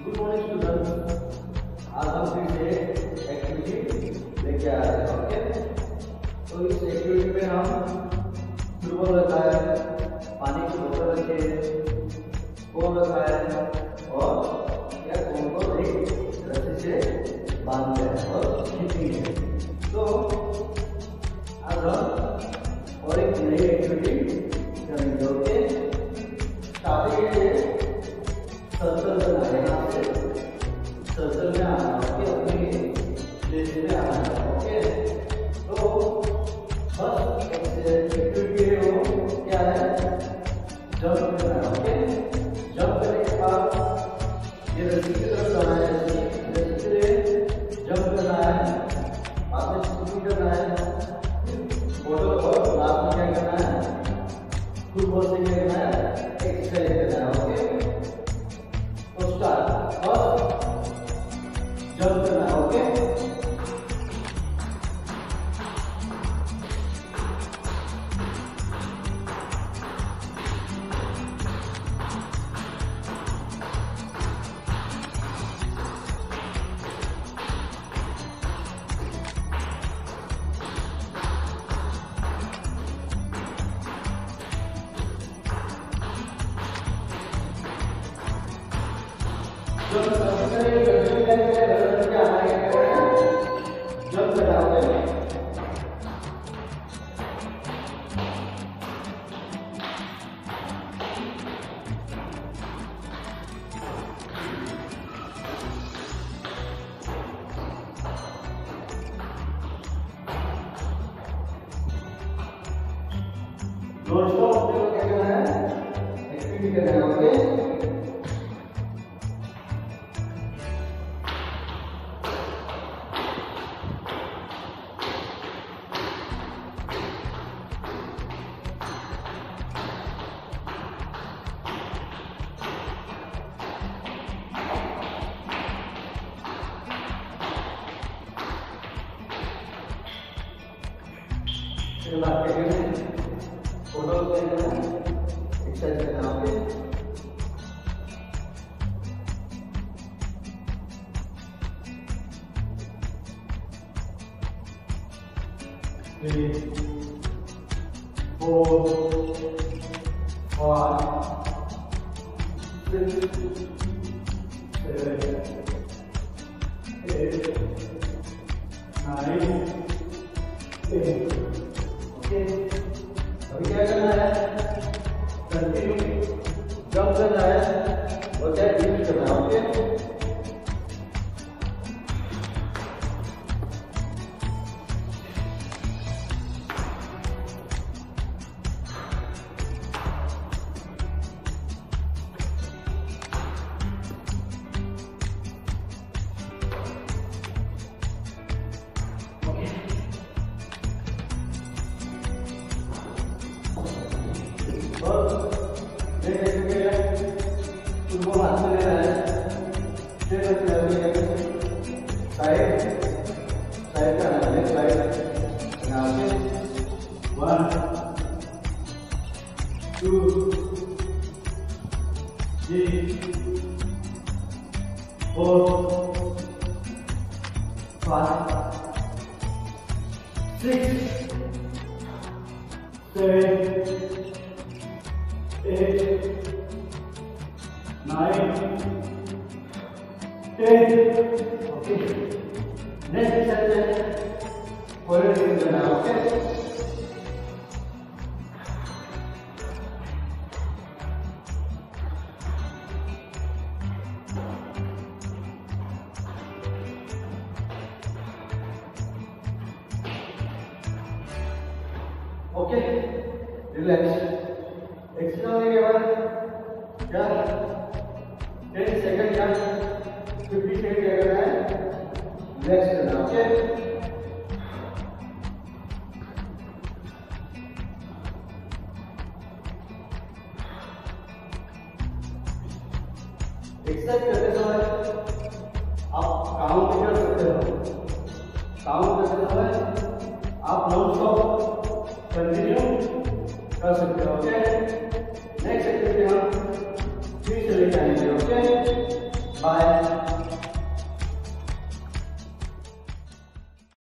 Good morning students, आज हम फिर से एक्टिविटी लेके आ रहे हैं। ओके, तो इस एक्टिविटी में हम फुटबॉल रखा है, पानी की बोतल रखी है, कोन रखा है और क्या कोन को एक रस्सी से बांध रहे हैं और खींचेंगे। तो आज हम और एक नई एक्टिविटी करेंगे। ओके, स्टार्टिंग के लिए सर्कल बनाए, यहाँ से सर्कल में आना। ओके, अपनी प्लेस में आना। ओके, तो बस एक्टिविटी है वो क्या है, जंप करना है। ओके, जंप करने के बाद ये रस्सी की तरफ जाना है, रस्सी से जंप करना है, बाद में स्किपिंग करना है, बोतल और लास्ट में क्या करना है, फुटबॉल से क्या करना है, एक्सरसाइज करना है। ओके, तो स्टार्ट, फर्स्ट जंप करना है। ओके, दोस्तों क्या करना है, एक्टिविटी करना है। ओके, फिर बात करेंगे फोटो लेना, एक्सरसाइज करना। Okay, three, four, five, six, seven, eight, nine, 10। Okay, अभी क्या करना है, कंटिन्यू जंप करना है और क्या यूज करना है। ओके, फुटबॉल हाथ में लेना है, फिर साइड साइड का आना, लेफ्ट साइड यहाँ से 1 2 3 4 5 6 7 8 9 10। ओके, नेक्स्ट साइड में फॉरवर्ड रीड करना है। Okay, okay, relax. एक्सरसाइज होने के बाद क्या 10 सेकंड या 50 सेकंड क्या करना है, रिलैक्स करना। ओके, एक्सरसाइज करते समय आप काउंट कर सकते हो, काउंट करते समय आप नॉन स्टॉप कंटिन्यू कर सकते हो। ओके, नेक्स्ट एक्टिविटी हम फिर से लेके आएंगे। ओके, 5